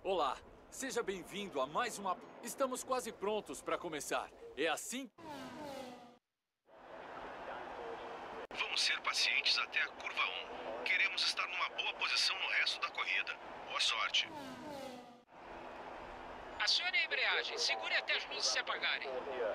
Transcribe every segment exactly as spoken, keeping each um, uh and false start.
Olá, seja bem-vindo a mais uma... Estamos quase prontos para começar. É assim... Vamos ser pacientes até a curva um. Queremos estar numa boa posição no resto da corrida. Boa sorte. Acione a embreagem. Segure até as luzes se apagarem.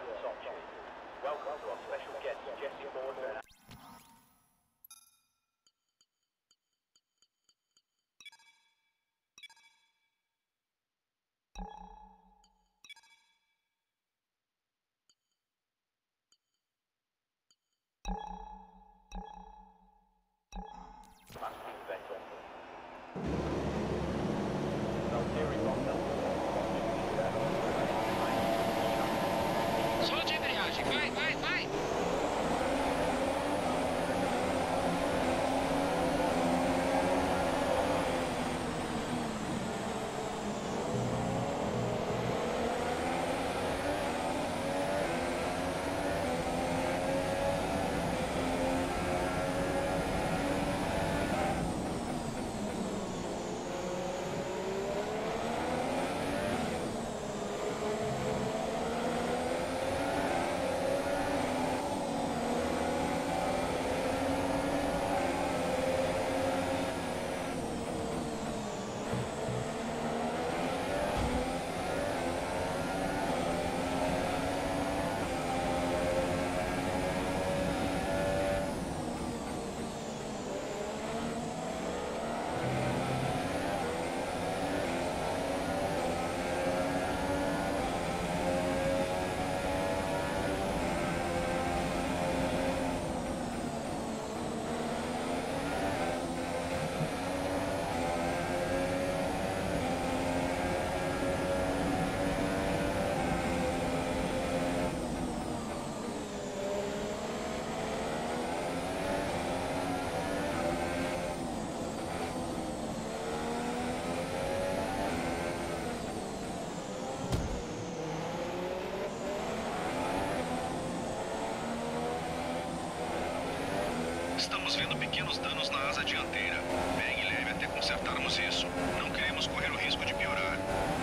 Solte a embreagem. Vai, vai, vai. Estamos vendo pequenos danos na asa dianteira. Pegue leve até consertarmos isso. Não queremos correr o risco de piorar.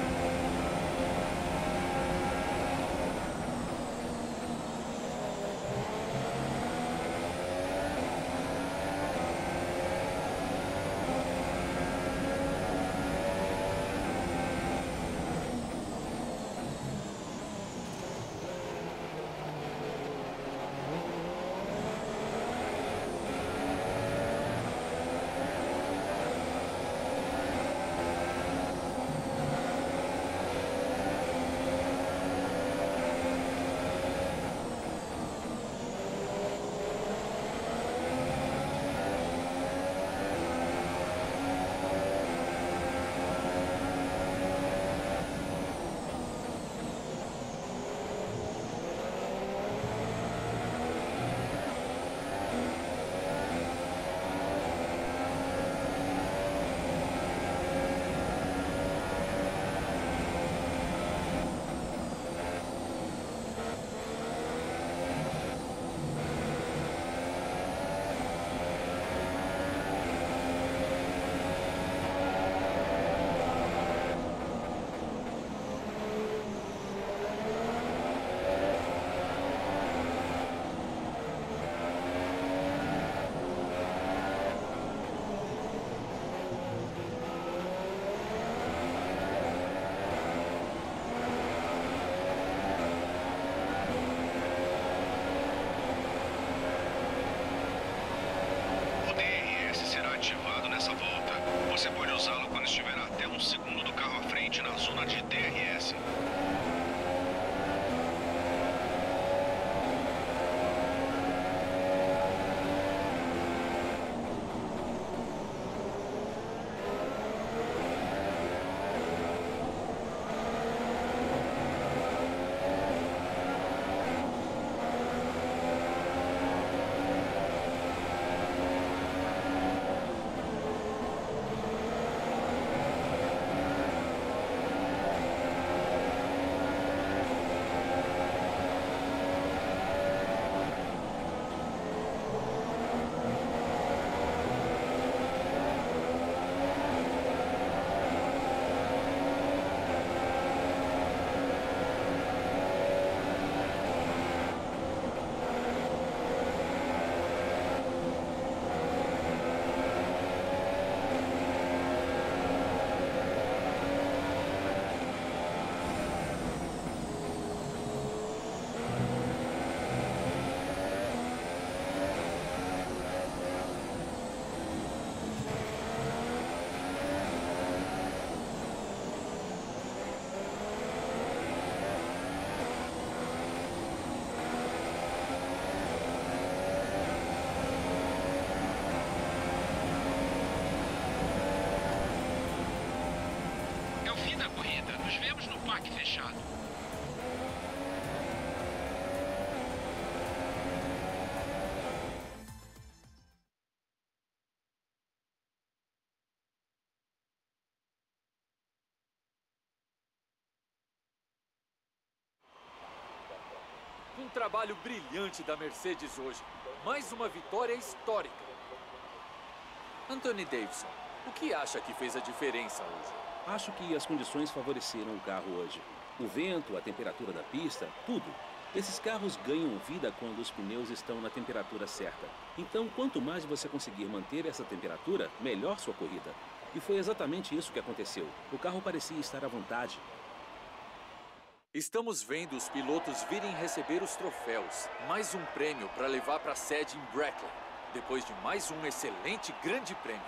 Você pode usá-lo quando estiver até um segundo do carro à frente na zona de D R S. da corrida. Nos vemos no parque fechado. Um trabalho brilhante da Mercedes hoje. Mais uma vitória histórica. Anthony Davidson, o que acha que fez a diferença hoje? Acho que as condições favoreceram o carro hoje. O vento, a temperatura da pista, tudo. Esses carros ganham vida quando os pneus estão na temperatura certa. Então, quanto mais você conseguir manter essa temperatura, melhor sua corrida. E foi exatamente isso que aconteceu. O carro parecia estar à vontade. Estamos vendo os pilotos virem receber os troféus. Mais um prêmio para levar para a sede em Brackley. Depois de mais um excelente grande prêmio.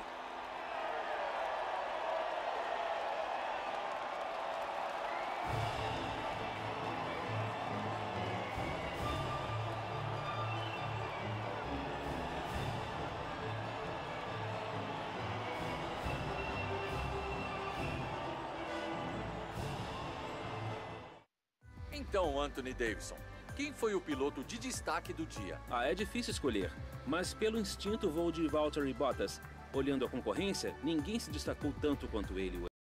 Então, Anthony Davidson, quem foi o piloto de destaque do dia? Ah, é difícil escolher, mas pelo instinto vou de Valtteri Bottas. Olhando a concorrência, ninguém se destacou tanto quanto ele hoje.